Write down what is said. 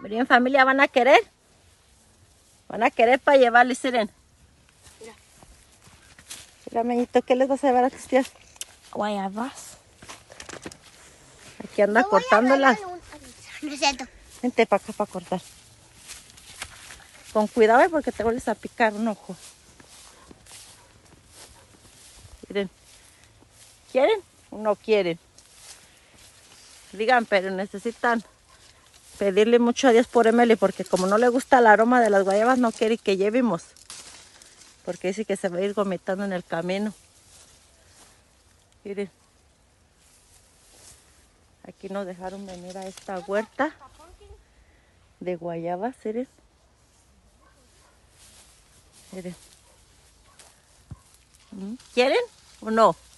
Miren, familia, ¿van a querer? Van a querer para llevarles, miren. Mira, Meñito, ¿qué les vas a llevar a tus tías? Guayabas. Aquí anda cortándolas. No es cierto. Vente para acá para cortar. Con cuidado, porque te vuelves a picar un ojo. Miren. ¿Quieren o no quieren? Digan, pero necesitan pedirle mucho a Dios por Emily, porque como no le gusta el aroma de las guayabas, no quiere que llevemos. Porque dice que se va a ir vomitando en el camino. Miren. Aquí nos dejaron venir a esta huerta de guayabas, miren. Miren. ¿Quieren o no?